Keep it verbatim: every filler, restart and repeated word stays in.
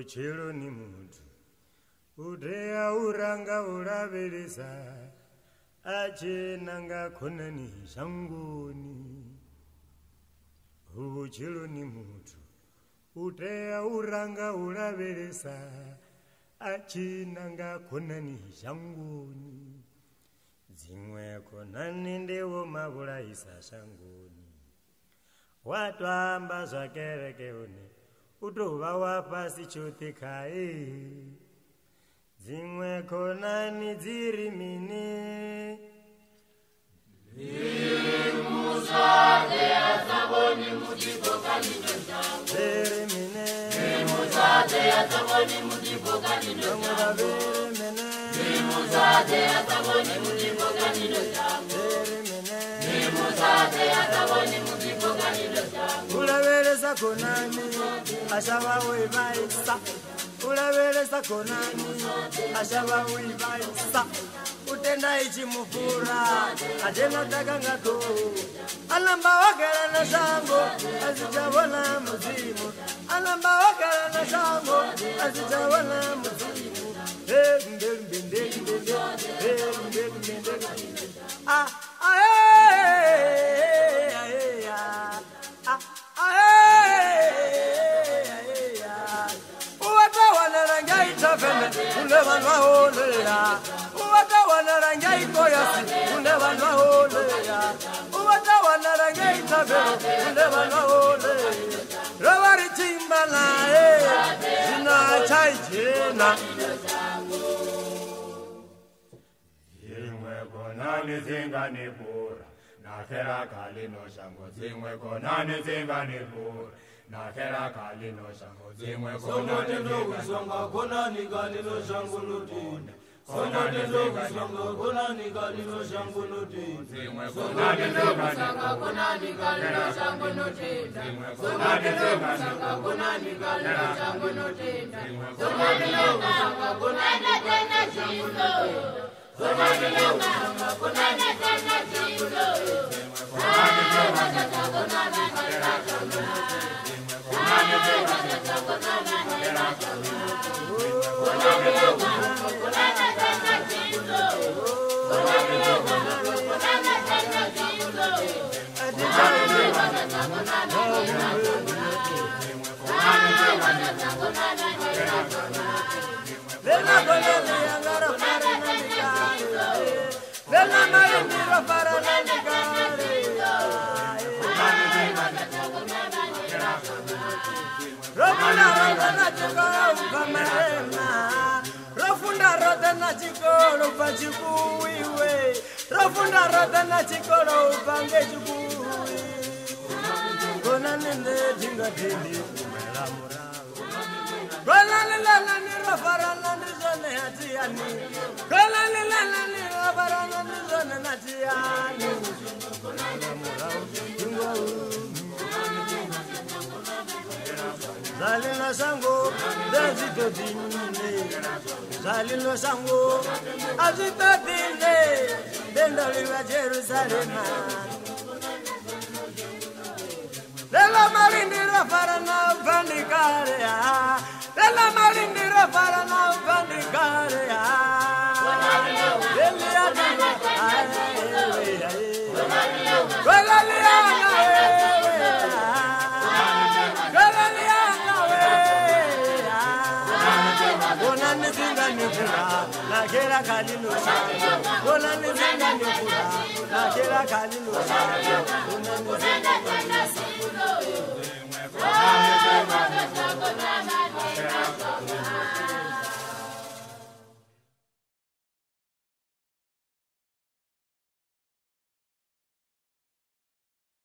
Ubuchilo ni muntu udea uranga uravelesa achenanga konani shangoni. Ubuchilo ni muntu udea uranga uravelesa achenanga konani shangoni. Zimwe konani ndewo mavula isa shangoni. Watu amba zwakereke one utova wapasi chote kae. Zimwe konani dziri mine Limuzade azaboni mudibokani ndojangu. dziri mine Limuzade azaboni mudibokani ndojangu. Limuzade azaboni mudibokani ndojangu. dziri mine Limuzade azaboni mudibokani ndojangu. ulavelesa konani ashava wivaisa. Ulavelesa konani ashava wivaisa. Utenda ichimufura atena takangato alamba wakala na shango azichavona muzimu. Alamba wakala na shango azichavona muzimu. Hey mbembe mbembe hey mbembe mbembe ah ah hey hey ah ah hey uwata wanarangia itafeme ule vanwa olea. Uwata wanarangia ikoyasi ule vanwa olea. Uwata wanarangia itafeme ule vanwa olea. Ravari chimba nae zina chai jena. Zimwe konani zingani pura nakera kalino shango. Zimwe konani zingani pura nakera kalino shango. Zimwe konani Songa konani kalino shango lutini. Songa songa konani kalino shango lutini. Zimwe Konani konani sanga konani kalino shango notenda. Konani sanga konani kalino shango notenda. Konani sanga konani tena jindo. Konani sanga konani tena jindo. Konani sanga konani tena jindo. Konani sanga konani tena jindo. Konani sanga konani tena jindo. Konani sanga konani tena jindo. Vela konani angara para nanikare. Vela marindiro para nanikare. Rofunda rote na chikolo ukamarema. Rofunda rote na chikolo upachikuiwe. Rofunda rote na chikolo upange chukui. Konani nde tinga tindi kumela murago. Konani lana ni rofara nani zone hatiani. Konani lana ni rofara nani zone hatiani. Kumela murago tinga umi. Zalino sango zazito dine. Zalino sango azito dine. Dendoliwa Jerusalema. Della marindira farana bandicare ah. Della marindira farana bandicare ah. Delia dina ai ai. Quella liana eh. Quella liana eh. Konani zingani pura na kera kalino shango. Konani zingani pura na kera kalino shango. Konani zingani